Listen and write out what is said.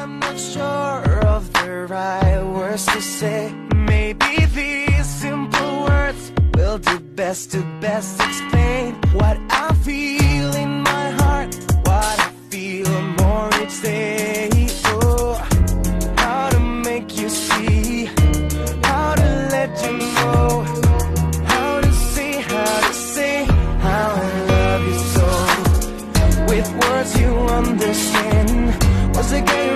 I'm not sure of the right words to say. Maybe these simple words will do best to best explain what I feel in my heart, what I feel more each day. Oh, how to make you see, how to let you know, how to say how I love you so. With words you understand, was a game